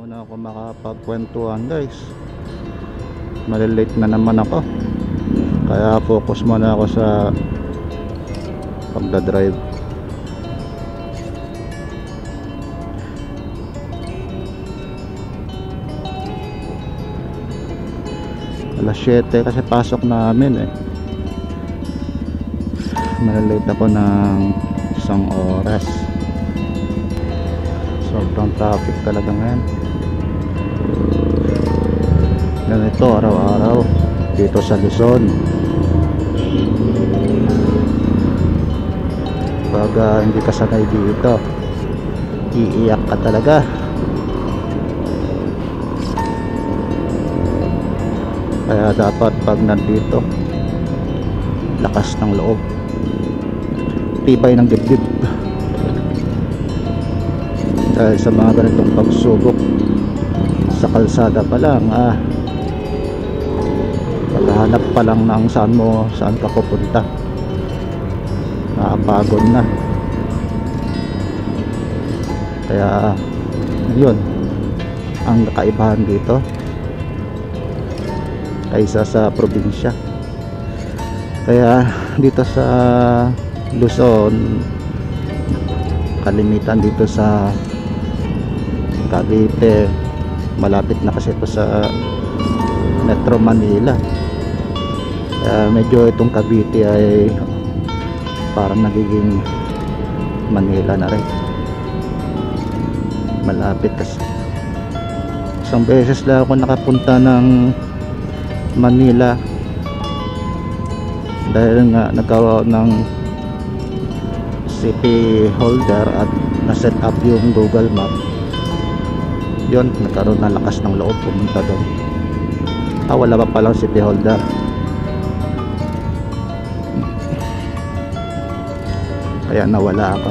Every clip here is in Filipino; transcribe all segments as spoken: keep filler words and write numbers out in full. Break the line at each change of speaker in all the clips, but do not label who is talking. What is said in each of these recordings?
naman ako makapagkwentuhan, guys. Malilate na naman ako, kaya focus muna ako sa pagdadrive. alas siyete kasi pasok namin eh. Malilate ako ng isang oras. Sobrang traffic talaga ngayon. Ganito araw-araw dito sa Luzon. Pag uh, hindi ka sanay dito, iiyak ka talaga. Kaya dapat pag nandito, lakas ng loob, tibay ng dibdib. Dahil sa mga ganitong pagsubok sa kalsada pa lang, ah, paghahanap pa lang ng saan mo, saan ka pupunta, nakapagod na. Kaya yun ang kakaibahan dito kaysa sa probinsya. Kaya dito sa Luzon, kalimitan dito sa Cavite, malapit na kasi ito sa Metro Manila. Kaya medyo itong Cavite ay parang nagiging Manila na rin, malapit kasi. Isang beses lang ako nakapunta ng Manila dahil nga nagkawa ng city holder at na-set up yung Google Map. Yun, nagkaroon ng lakas ng loob pumunta doon. Ah, wala pa palang city holder. Kaya nawala ako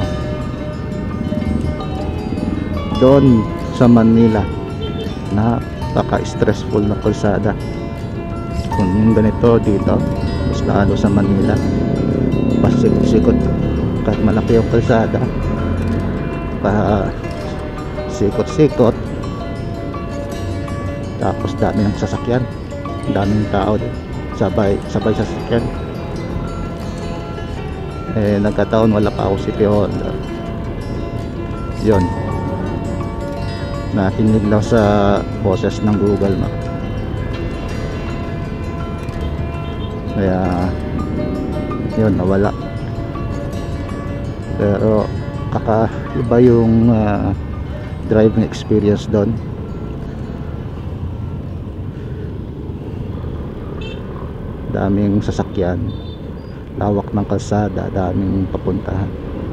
doon sa Manila. Napaka-stressful na kalsada. Kung ganito dito, mas lalo sa Manila, pasikot-sikot. Kahit malaki yung kalsada, pa sikot-sikot, tapos dami ng sasakyan, daming tao din, sabay sabay sasakyan. Eh nagkataon wala pa ako city holder. Yun, nakinig lang sa boses ng Google Map. Kaya yun, nawala. Pero kakaiba yung uh, driving experience doon. Daming sasakyan, lawak ng kalsada, daming papuntahan.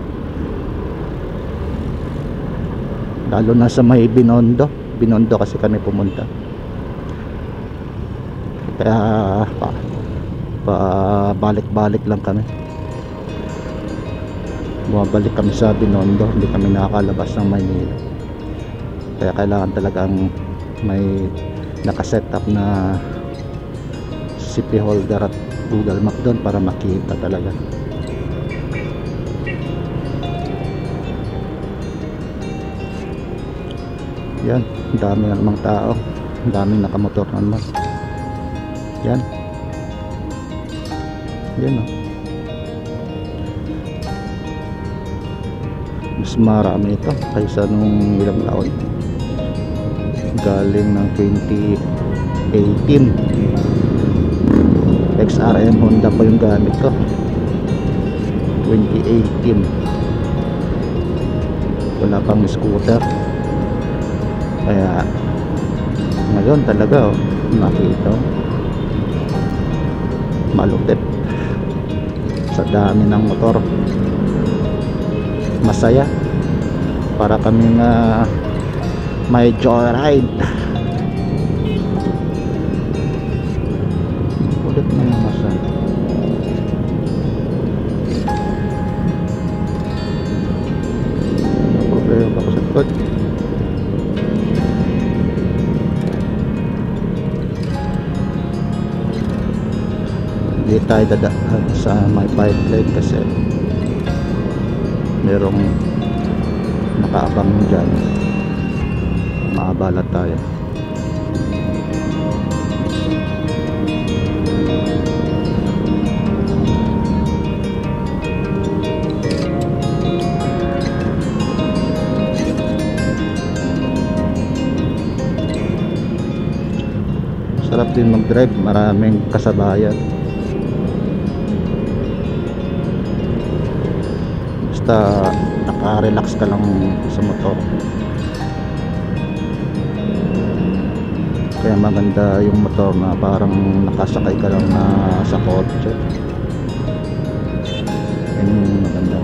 Lalo na sa may Binondo. Binondo kasi kami pumunta. Kaya pa, pa balik-balik lang kami. Bumabalik kami sa Binondo, hindi kami nakakalabas ng Maynila. Kaya kailangan talagang may nakaset up na city holder at Google Map doon para makita talaga. Yan, dami na namang tao, daming nakamotor naman. Yan, yan o. Mas marami ito kaysa nung ilang taon, galing ng twenty eighteen. X R M Honda pa yung gamit ko, twenty eighteen. Wala pang scooter. Kaya ngayon talaga oh, nakita malupit sa dami ng motor. Masaya, para kaming uh, may joyride. Ulit na yung masaya. May problema ako sa likod. Hindi tayo dadaan sa may bike lane kasi merong nakaabang dyan. maabala tayo. Sarap din mag-drive, maraming kasabayan. Basta naka-relax ka lang sa motor. Kaya maganda yung motor na parang nakasakay ka lang na sa kotse. Yun yung maganda.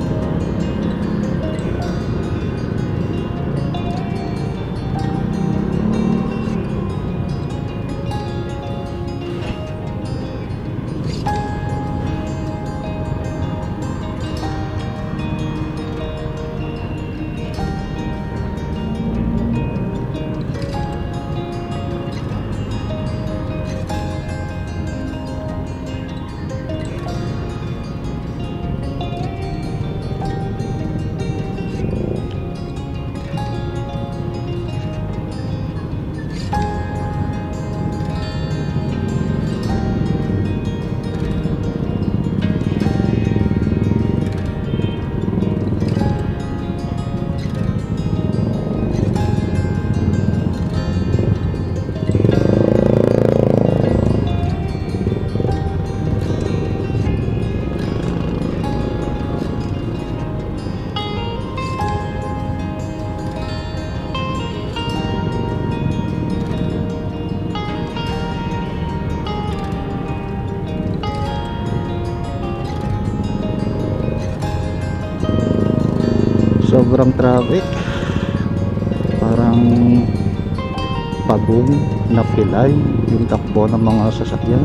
Sobrang traffic, parang pagong napilay yung takbo ng mga sasakyan.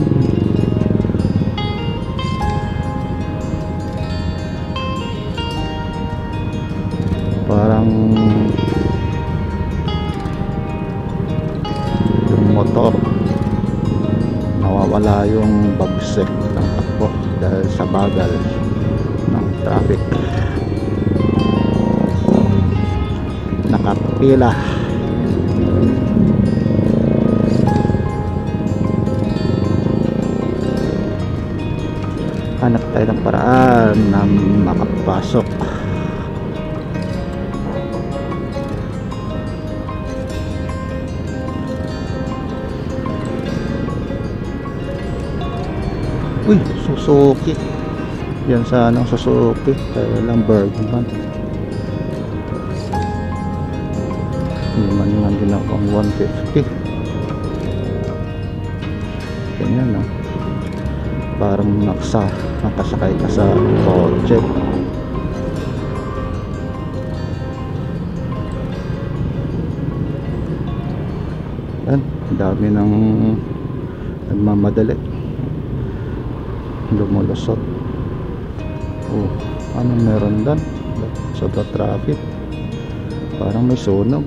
Parang yung motor nawawala yung bagsik ng takbo dahil sa bagal ng traffic. Nakapila. Hanap tayo ng paraan na makapasok. Uy, Suzuki. Yan sa anong Suzuki, kaya lang Bergman. Hindi man lang ginawang one fifty. Ganyan, no? Parang naksa, nakasakay ka sa kotse. Yan, dami ng nagmamadali, lumulusot. Oh, ano meron doon? Sobra traffic. Parang may sunog.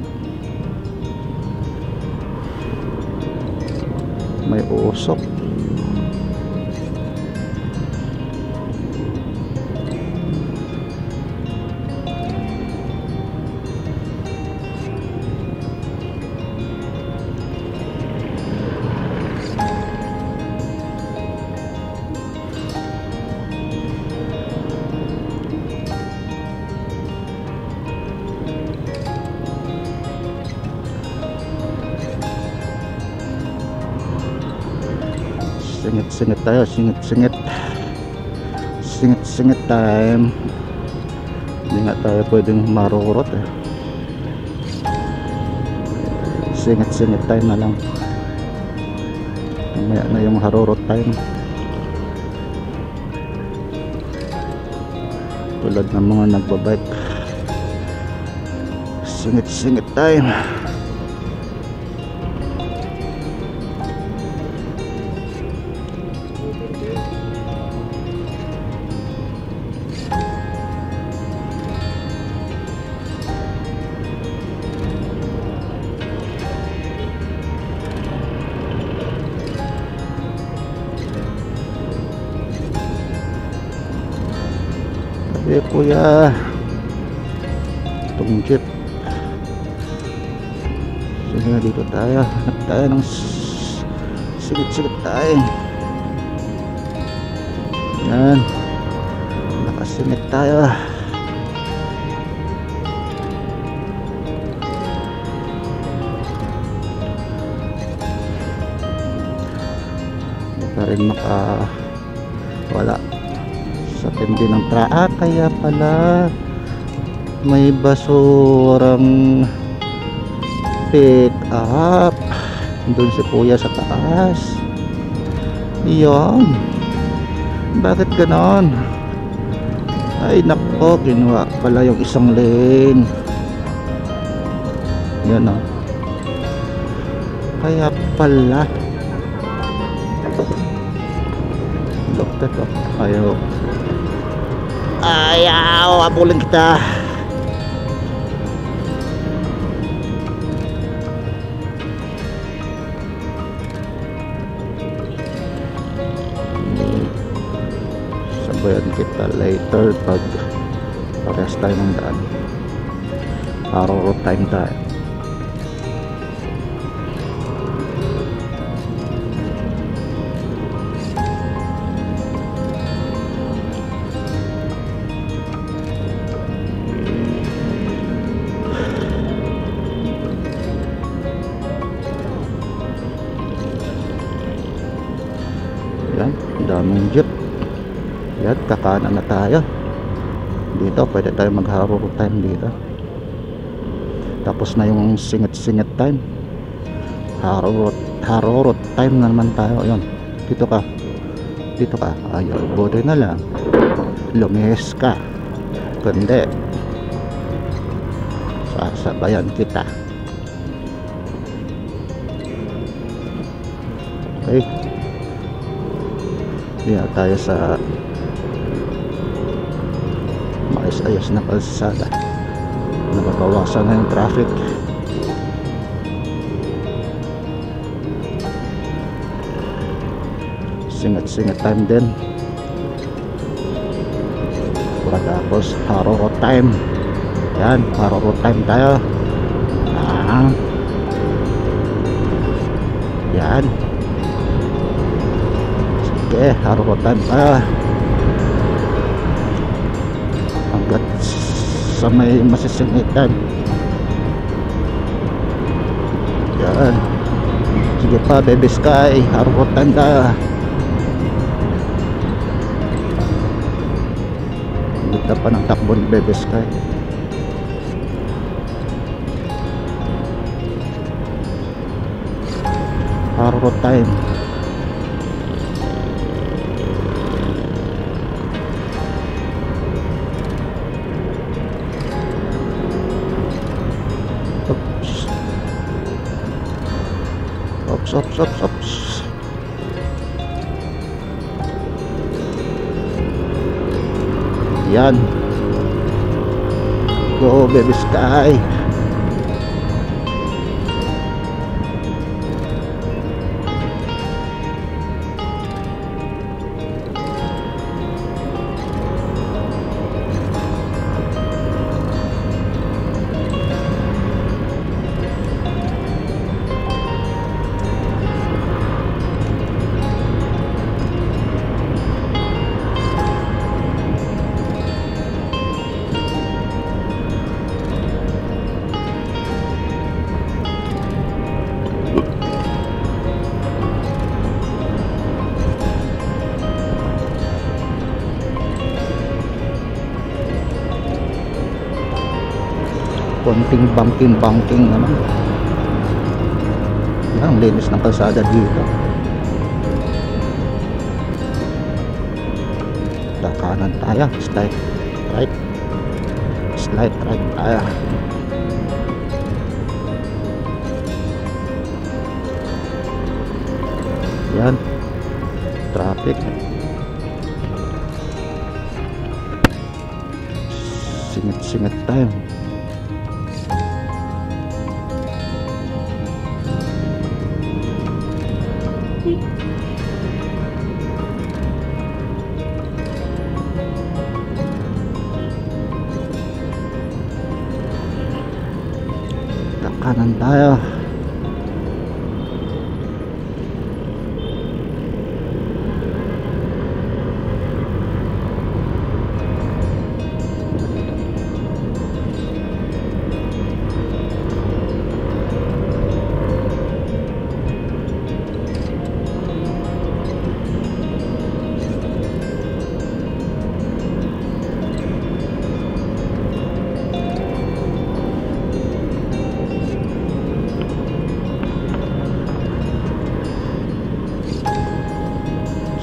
May usok. Singit-singit tayo, singit-singit. Singit-singit time. Hindi nga tayo pwedeng marurot eh. Singit-singit time na lang. Mamaya na yung harurot time. Tulad ng mga nagbabike. Singit-singit time. Eh kuya, itong jeep Kaya dito tayo, hanap tayo ng sigit-sigit tayo. Yan, nakasingit tayo. Hindi pa rin maka wala sa tindi ng traa. Kaya pala may basurang pick up doon si kuya sa taas. Iyon, bakit ganon? Ay nako, kinuha pala yung isang lane. Yan o, kaya pala doktor to. Ayaw ayaw abulin kita. Sabayan kita later pag parehas tayo ng daan. Araw time tayo. Yan, daming jeep. Yan, kakanan na tayo. Dito, pwede tayo mag-harrow time dito. Tapos na yung singit-singit time. Harrow, harrow time na naman tayo. Ayun, dito ka. Dito ka. Ayun, buti na lang. Lumihis ka. Kundi, sasabayan kita. Okay. Yan tayo sa maayos-ayos na kalsada. Nababawasan na yung traffic. Singat-singat time din. Tapos harrow time. Yan, harrow time tayo. Ah. Yan. Okay, harrow time tayo hanggat sa may masisingitan. Yan, sige pa baby sky, harrow time tayo. Ganda pa ng takbo ni baby sky. Harrow time. Ops, ops, ops, ops. Yan. Go baby sky. Konting banking-banking naman. Yan, linis ng kalsada dito. Kanan tayo, slide right, slide right tayo. Yan, traffic. Singit-singit tayo. Kanan tayo.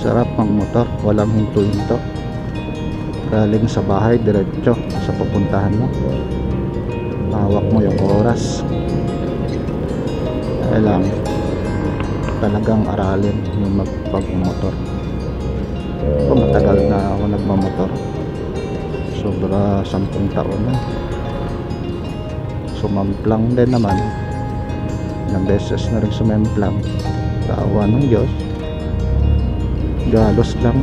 Sarap ang motor, walang hinto-hinto. Galing sa bahay diretso sa pupuntahan mo. Hawak mo yung oras. Kaya lang talagang aralin yung magpag-motor. So, matagal na ako nagmamotor. Sobra sampung taon na. Sumamplang din naman. Ilang beses na rin sumemplang. Taawa ng Diyos. Galos lang.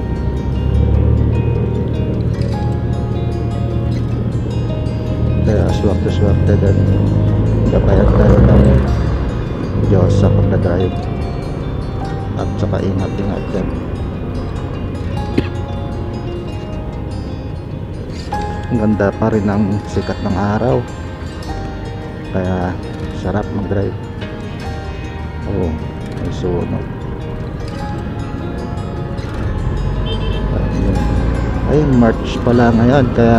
Kaya swerte-swerte din. Gabayan tayo ng Diyos sa pagdadrive. At saka ingat-ingat din. Ang ganda pa rin ang sikat ng araw. Kaya sarap mag-drive. Oh, may sunog. Ayun. Ay, March pala ngayon. Kaya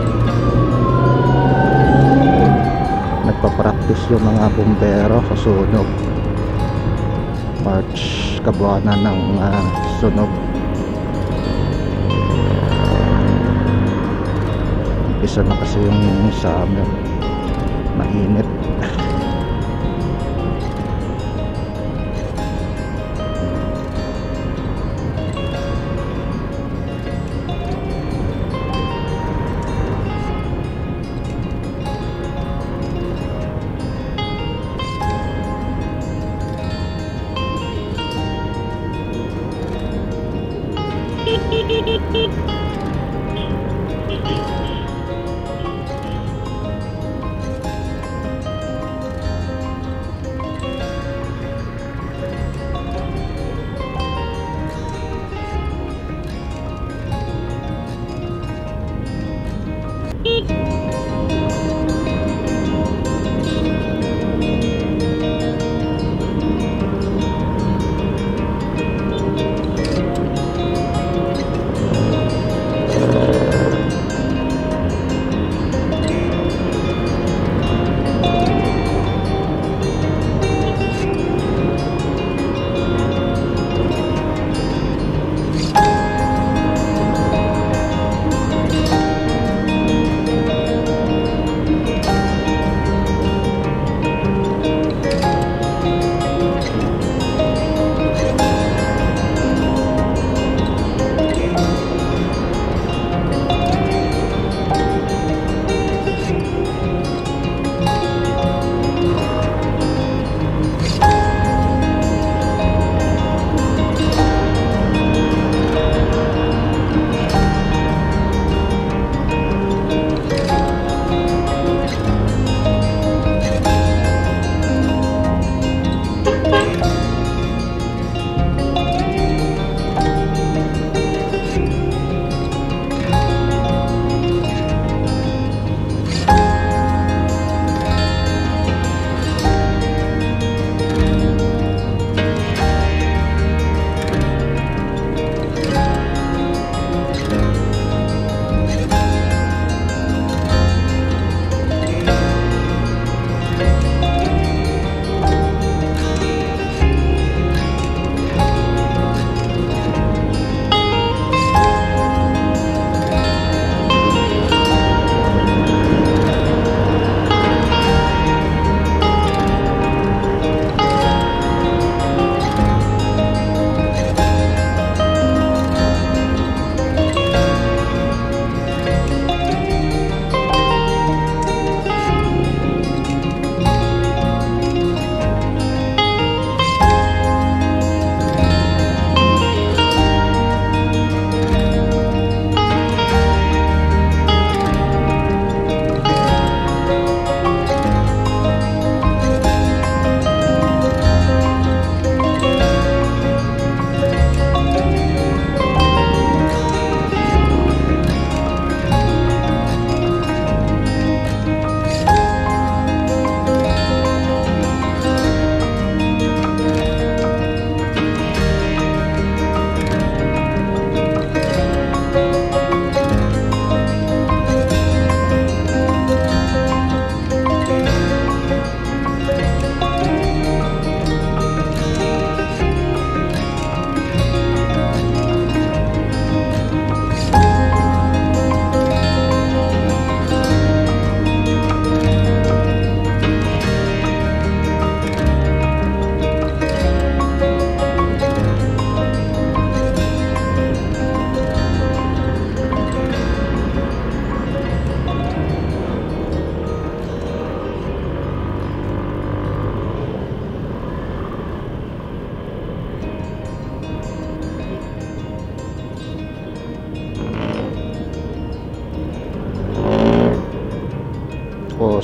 nagpa-practice yung mga bumbero sa sunog. March, kabuwanan ng uh, sunog. Isa na kasi yung sa amin mainit.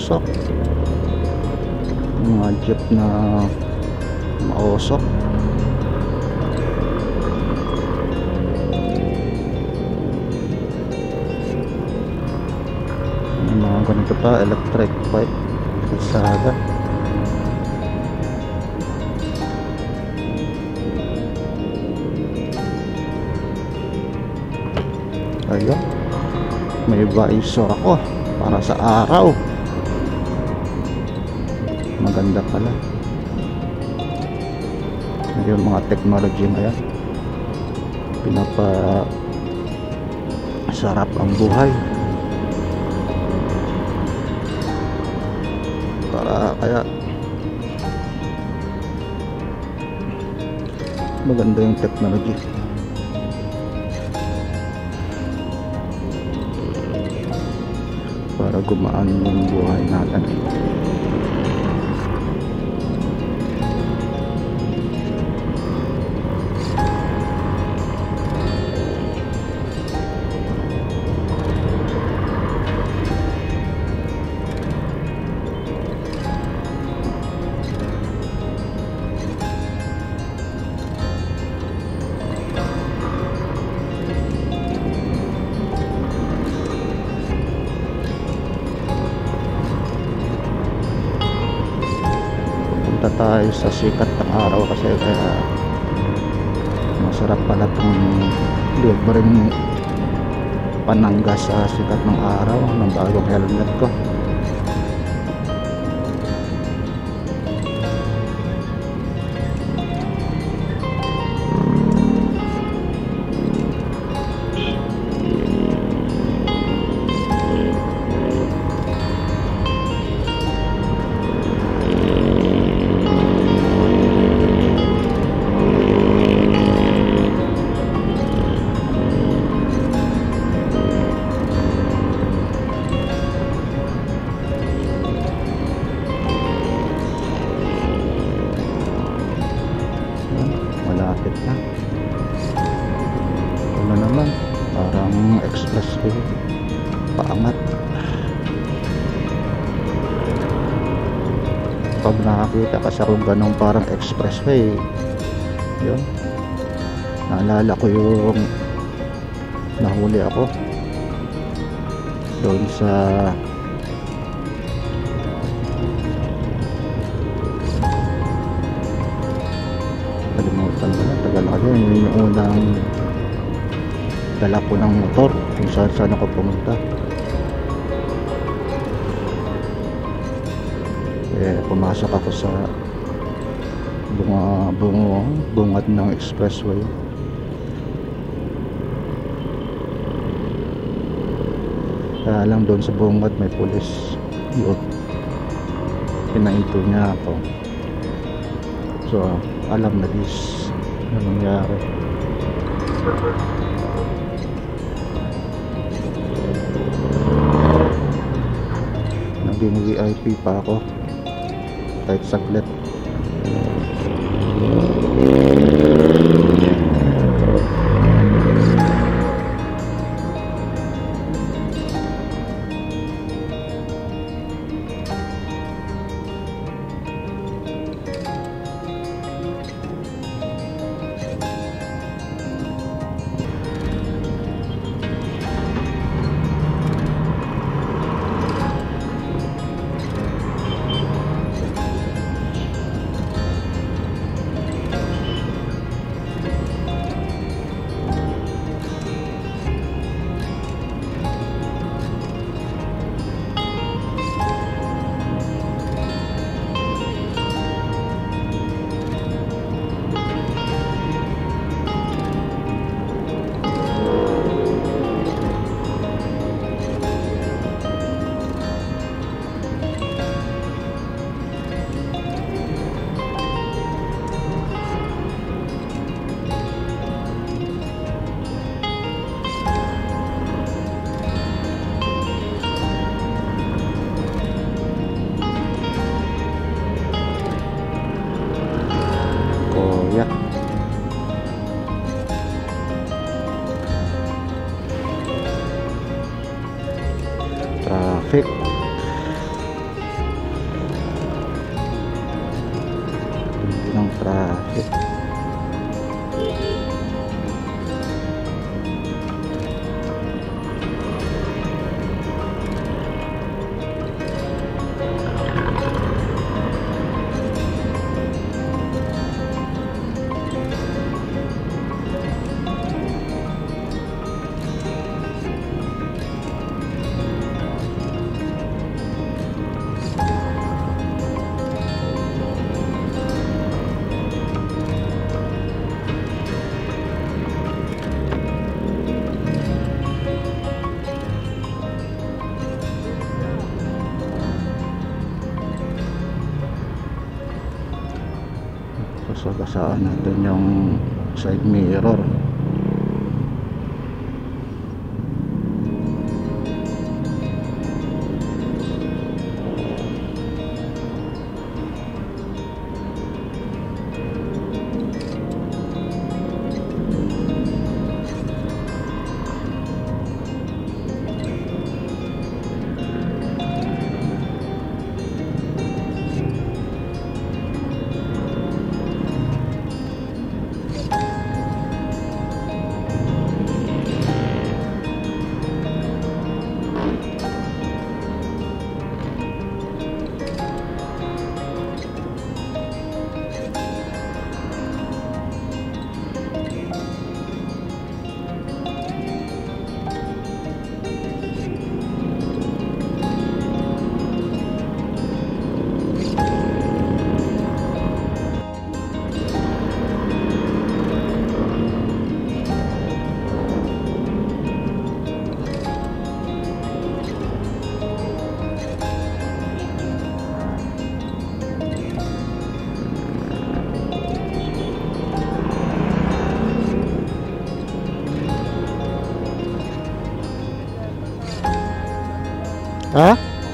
usok, mga jeep na mausok. May mga ganito pa, electric pipe, kalsada. Ayun, may visor ako para sa araw. Maganda pala. Yung mga technology na yan, pinapa sarap ang buhay. Para kaya maganda yung technology. Para gumaan yung buhay natin. Tayo sa sikat ng araw kasi kaya masarap pala itong libreng panangga sa sikat ng araw ng bagong helmet ko. Malapit na. Ano naman, parang expressway, paangat. Pag nakakita ka sa kung ganong parang expressway, yun, naalala ko yung nahuli ako doon sa kalimutan ko na, tagal kasi yun yung unang dala ko ng motor kung saan saan ako pumunta. Eh, pumasok ako sa bunga, bunga, bungad ng expressway. Kaya lang doon sa bungad may pulis. Yun, pinaito niya ako. So alam na this na nangyari. Naging V I P pa ako kahit saglit. Traffic. traffic. Basaan natin yung side mirror. Ha?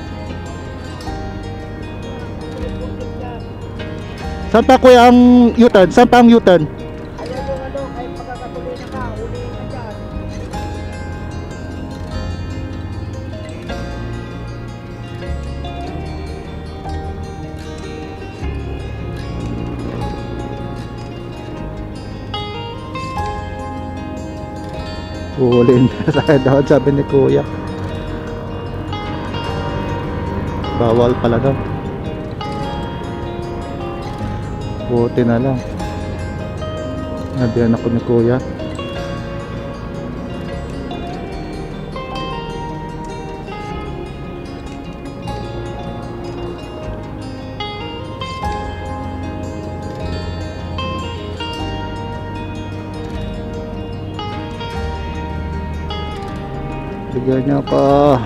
Saan pa kuya ang U-turn? Saan pa ang U-turn?
Ayan yung ano, kahit magkakatuloy na ka, uli na dyan.
Uulin sa daw, sabi ni kuya. Bawal pala daw. Buti na lang. Nabihan ako ni kuya. Bigyan niyo ako.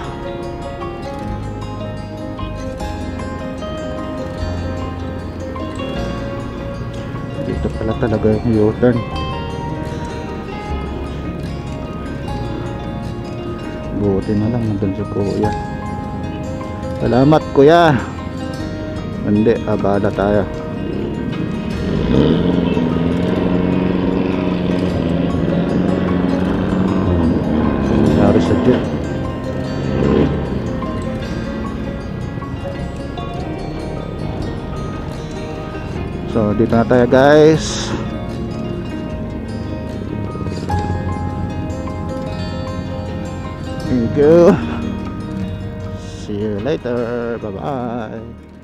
Dito pala talaga yung U-turn. Buti na lang nandun si kuya. Salamat kuya. Hindi, abala tayo. Nangyari sa jet. So dito na tayo guys. Thank you. See you later. Bye bye.